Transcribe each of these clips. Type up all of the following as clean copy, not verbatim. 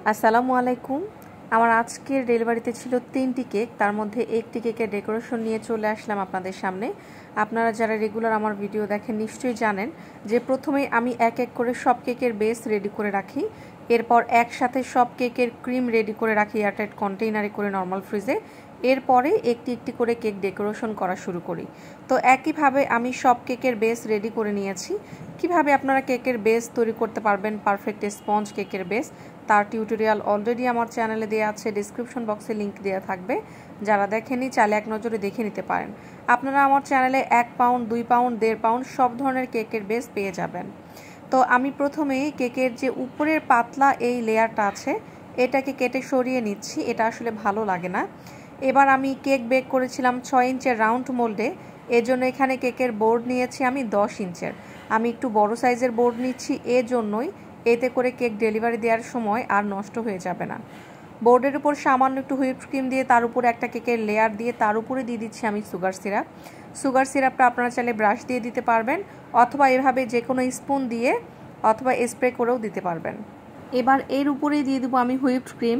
আসসালামু আলাইকুম। আমার আজকের ডেলিভারিতে ছিল 3টি কেক, তার মধ্যে একটি কেকের ডেকোরেশন নিয়ে চলে আসলাম আপনাদের সামনে। আপনারা যারা রেগুলার আমার ভিডিও দেখেন নিশ্চয়ই জানেন যে প্রথমেই আমি এক এক করে সব কেকের বেস রেডি করে রাখি, এরপর একসাথে সব কেকের ক্রিম রেডি করে রাখি এয়ারটাইট কন্টেইনারে করে নর্মাল ফ্রিজে, এরপরে একটি একটি করে কেক ডেকোরেশন করা শুরু করি। তো একইভাবে আমি সব কেকের বেস রেডি করে নিয়েছি। কিভাবে আপনারা কেকের বেস তৈরি করতে পারবেন পারফেক্ট স্পঞ্জ কেকের বেস, তার টিউটোরিয়াল অলরেডি আমার চ্যানেলে দেওয়া আছে, ডিসক্রিপশন বক্সে লিংক দেওয়া থাকবে। যারা দেখেনি চাইলে এক নজরে দেখে নিতে পারেন। আপনারা আমার চ্যানেলে 1 পাউন্ড 2 পাউন্ড 1.5 পাউন্ড সব ধরনের কেকের বেস পেয়ে যাবেন। তো আমি প্রথমেই কেকের যে উপরের পাতলা এই লেয়ারটা আছে এটাকে কেটে সরিয়ে নিচ্ছি, এটা আসলে ভালো লাগে না। এবার আমি কেক বেক করেছিলাম 6 ইঞ্চের রাউন্ড মোল্ডে, এজন্য এখানে কেকের বোর্ড নিয়েছি আমি 10 ইঞ্চের। আমি একটু বড় সাইজের বোর্ড নিচ্ছি এজন্যই, এতে করে কেক ডেলিভারি দেওয়ার সময় আর নষ্ট হয়ে যাবে না। বোর্ডের উপর সামান্য একটু হুইপ ক্রিম দিয়ে তার উপরে একটা কেকের লেয়ার দিয়ে তার উপরে দিয়ে দিচ্ছি আমি সুগার সিরাপ। সুগার সিরাপটা আপনারা চাইলে ব্রাশ দিয়ে দিতে পারবেন, অথবা এভাবে যে কোনো স্পুন দিয়ে অথবা স্প্রে করেও দিতে পারবেন। এবার এর উপরেই দিয়ে দেবো আমি হুইপড ক্রিম।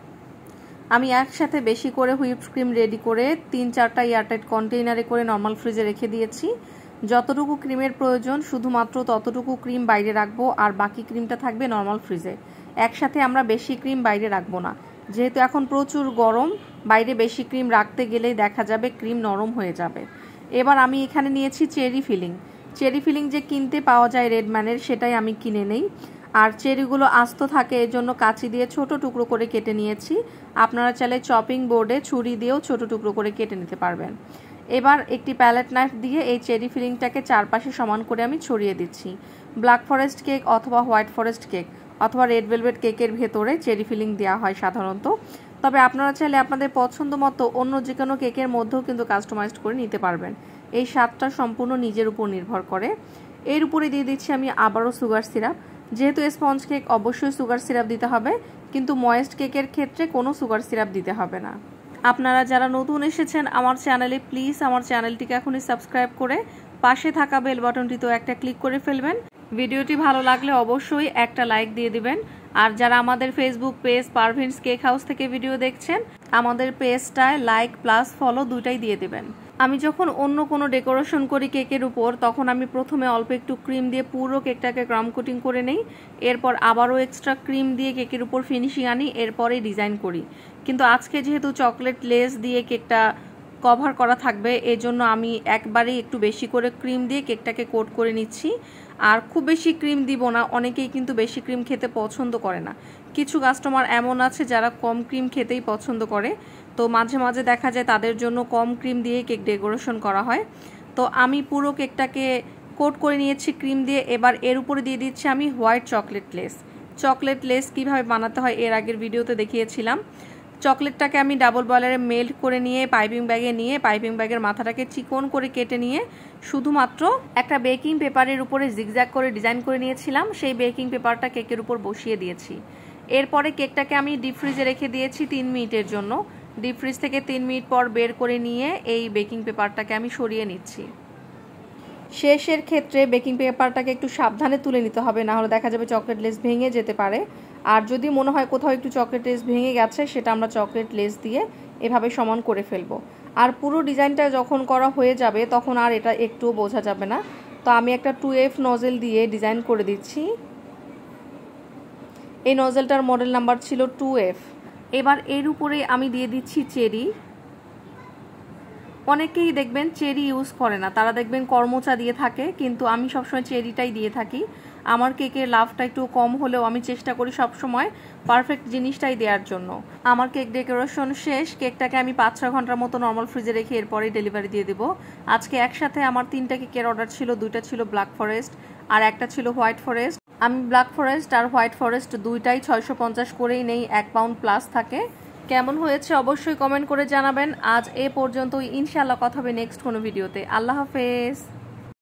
আমি একসাথে বেশি করে হুইপড ক্রিম রেডি করে 3-4টা এয়ারটাইট কন্টেইনারে করে নর্মাল ফ্রিজে রেখে দিয়েছি। যতটুকু ক্রিমের প্রয়োজন শুধুমাত্র ততটুকু ক্রিম বাইরে রাখবো, আর বাকি ক্রিমটা থাকবে নর্মাল ফ্রিজে। একসাথে আমরা বেশি ক্রিম বাইরে রাখবো না, যেহেতু এখন প্রচুর গরম, বাইরে বেশি ক্রিম রাখতে গেলেই দেখা যাবে ক্রিম নরম হয়ে যাবে। এবার আমি এখানে নিয়েছি চেরি ফিলিং। চেরি ফিলিং যে কিনতে পাওয়া যায় রেডম্যানের, সেটাই আমি কিনে নেই। আর চেরিগুলো আস্ত থাকে এজন্য কাঁচি দিয়ে ছোট টুকরো করে কেটে নিয়েছি। আপনারা চাইলে চপিং বোর্ডে ছুরি দিয়েও ছোট টুকরো করে কেটে নিতে পারবেন। এবার একটি প্যালেট নাইফ দিয়ে এই চেরি ফিলিংটাকে চারপাশে সমান করে আমি ছড়িয়ে দিচ্ছি। ব্ল্যাক ফরেস্ট কেক অথবা হোয়াইট ফরেস্ট কেক অথবা রেড ভেলভেট কেকের ভেতরে চেরি ফিলিং দেওয়া হয় সাধারণত, তবে আপনারা চাইলে আপনাদের পছন্দ মতো অন্য যে কোনো কেকের মধ্যেও কিন্তু কাস্টমাইজড করে নিতে পারবেন। এই স্বাদটা সম্পূর্ণ নিজের উপর নির্ভর করে। এর উপরে দিয়ে দিচ্ছি আমি আবারও সুগার সিরাপ। যেহেতু স্পঞ্জ কেক অবশ্যই সুগার সিরাপ দিতে হবে, কিন্তু ময়েস্ট কেকের ক্ষেত্রে কোনো সুগার সিরাপ দিতে হবে না। আপনারা যারা নতুন এসেছেন আমার চ্যানেলে, প্লিজ আমার চ্যানেলটিকে এখনই সাবস্ক্রাইব করে পাশে থাকা বেল বাটনটিতেও একটা ক্লিক করে ফেলবেন। ভিডিওটি ভালো লাগলে অবশ্যই একটা লাইক দিয়ে দিবেন। আর যারা আমাদের Facebook page Parvin's cake house থেকে ভিডিও দেখছেন, আমাদের পেজটায় লাইক প্লাস ফলো দুইটাই দিয়ে দিবেন। আমি যখন অন্য কোনো ডেকোরেশন করি কেকের উপর, তখন আমি প্রথমে অল্প একটু ক্রিম দিয়ে পুরো কেকটাকে ক্রাম কোটিং করে নেই, এরপর আবারও এক্সট্রা ক্রিম দিয়ে কেকের উপর ফিনিশিং আনি, এরপরে ডিজাইন করি। কিন্তু আজকে যেহেতু চকলেট লেস দিয়ে কেকটা কভার করা থাকবে, এজন্য আমি একবারেই একটু বেশি করে ক্রিম দিয়ে কেকটাকে কোট করে নিচ্ছি। আর খুব বেশি ক্রিম দিব না, অনেকেই কিন্তু বেশি ক্রিম খেতে পছন্দ করে না। কিছু কাস্টমার এমন আছে যারা কম ক্রিম খেতেই পছন্দ করে, তো মাঝে মাঝে দেখা যায় তাদের জন্য কম ক্রিম দিয়ে কেক ডেকোরেশন করা হয়। তো আমি পুরো কেকটাকে কোট করে নিয়েছি ক্রিম দিয়ে। এবার এর উপরে দিয়ে দিচ্ছি আমি white chocolate lace. Chocolate lace কীভাবে বানাতে হয় এর আগের ভিডিওতে দেখিয়েছিলাম। চকলেটটাকে আমি ডাবল বয়লারে মেল্ট করে নিয়ে পাইপিং ব্যাগে নিয়ে পাইপিং ব্যাগের মাথাটাকে চিকন করে কেটে নিয়ে শুধুমাত্র একটা বেকিং পেপারের উপরে জিগজ্যাগ করে ডিজাইন করে নিয়েছিলাম। সেই বেকিং পেপারটা কেকের উপর বসিয়ে দিয়েছি। এরপরে কেকটাকে আমি ডিপ ফ্রিজে রেখে দিয়েছি 3 মিনিটের জন্য। ডিপ ফ্রিজ থেকে 3 মিনিট পর বের করে নিয়ে এই বেকিং পেপারটাকে আমি সরিয়ে নিচ্ছি। শেষের ক্ষেত্রে বেকিং পেপারটাকে একটু সাবধানে তুলে নিতে হবে, না হলে দেখা যাবে চকলেট লেস ভেঙে যেতে পারে। আর যদি মনে হয় কোথাও একটু চকলেট লেস ভেঙে গেছে, সেটা আমরা চকলেট লেস দিয়ে এভাবে সমান করে ফেলবো। আর পুরো ডিজাইনটা যখন করা হয়ে যাবে তখন আর এটা একটুও বোঝা যাবে না। তো আমি একটা 2F নজেল দিয়ে ডিজাইন করে দিচ্ছি। এই নজেলটার মডেল নাম্বার ছিল 2F। এবার এর উপরে আমি দিয়ে দিচ্ছি চেরি। অনেকেই দেখবেন চেরি ইউজ করে না, তারা দেখবেন কর্মচা দিয়ে থাকে, কিন্তু আমি সবসময় চেরিটাই দিয়ে থাকি। আমার কেকের লাভটা একটু কম হলেও আমি চেষ্টা করি সবসময় পারফেক্ট জিনিসটাই দেওয়ার জন্য। আমার কেক ডেকোরেশন শেষ। কেকটাকে আমি 5-6 ঘন্টার মতো নর্মাল ফ্রিজে রেখে এরপরেই ডেলিভারি দিয়ে দেবো। আজকে একসাথে আমার 3টা কেকের অর্ডার ছিল, 2টা ছিল ব্ল্যাক ফরেস্ট আর একটা ছিল হোয়াইট ফরেস্ট। আমি ব্ল্যাক ফরেস্ট আর হোয়াইট ফরেস্ট দুইটাই 650 করেই নেই, 1 পাউন্ড প্লাস থাকে। কেমন হয়েছে অবশ্যই কমেন্ট করে জানাবেন। আজ এ পর্যন্তই, ইনশাআল্লাহ কথা হবে নেক্সট কোনো ভিডিওতে। আল্লাহ হাফেজ।